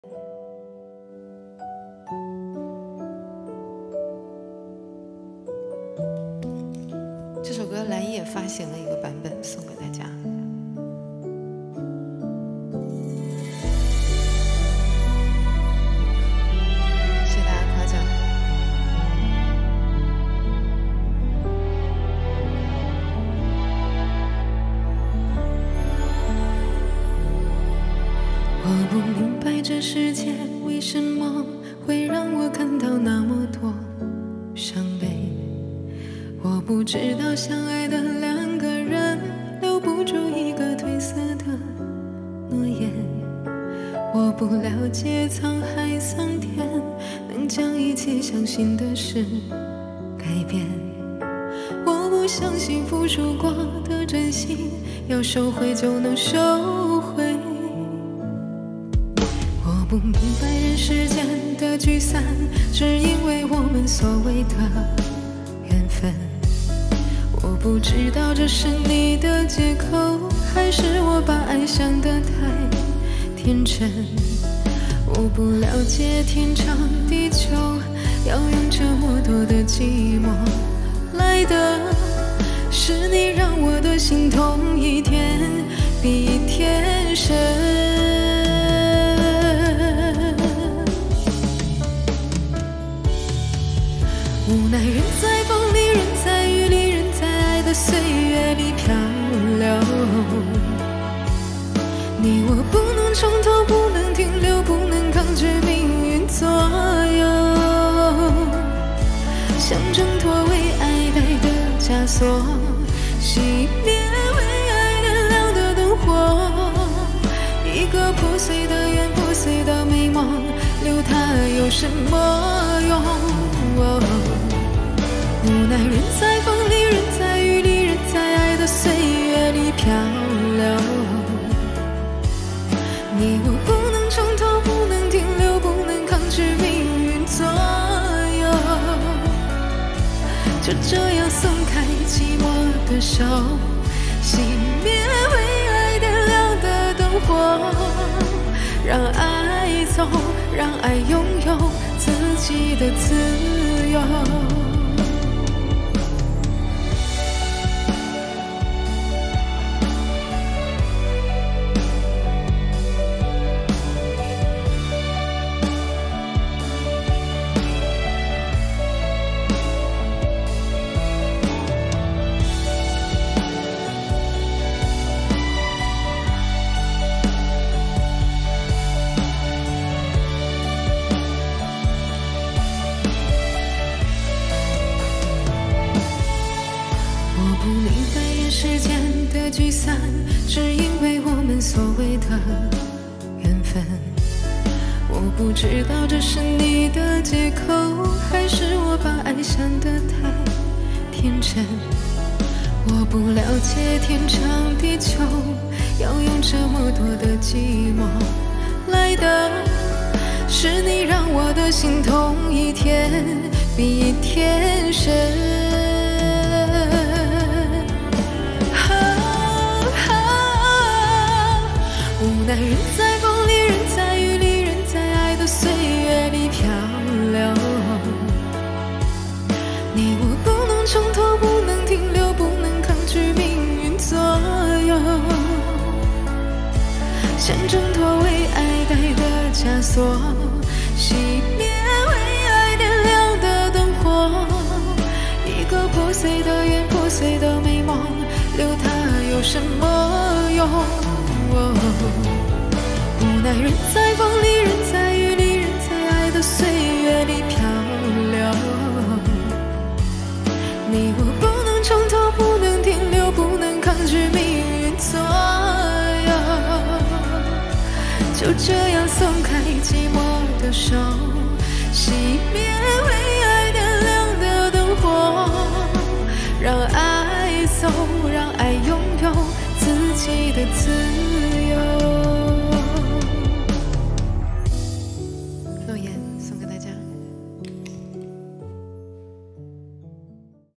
这首歌蓝叶发行了一个版本送给大家。谢谢大家夸奖。 我不明白这世界为什么会让我看到那么多伤悲。我不知道相爱的两个人留不住一个褪色的诺言。我不了解沧海桑田能将一切相信的事改变。我不相信付出过的真心要收回就能收回。我不明白人世间的聚散只因为我们所谓的缘分。我不知道这是你的借口，还是我把爱想得太天真。我不了解天长地久要用这么多的寂寞来的，是你让我的心痛一天比一天深。无奈人在风里，人在雨里，人在爱的岁月里漂流。你我不能从头，不能停留，不能抗拒命运左右。想挣脱为爱戴的枷锁，熄灭为爱点亮的灯火。一个破碎的缘，破碎的美梦，留它有什么用？无奈人在风里，人在雨里，人在爱的岁月里漂流。你我不能从头，不能停留，不能抗拒命运左右。就这样松开寂寞的手，熄灭为爱点亮的灯火。让爱走，让爱拥有自己的自由。不明白人世间的聚散，只因为我们所谓的缘分。我不知道这是你的借口，还是我把爱想得太天真。我不了解天长地久要用这么多的寂寞来的，是你让我的心痛一天比一天深。无奈人在风里，人在雨里，人在爱的岁月里漂流。你我不能从头，不能停留，不能抗拒命运左右。想挣脱为爱戴的枷锁，熄灭为爱点亮的灯火。一个破碎的缘，破碎的美梦，留它有什么用？无奈人在风里，人在雨里，人在爱的岁月里漂流。你我不能从头，不能停留，不能抗拒命运左右。就这样松开寂寞的手，熄灭为爱点亮的灯火。让爱走，让爱拥有自己的自由。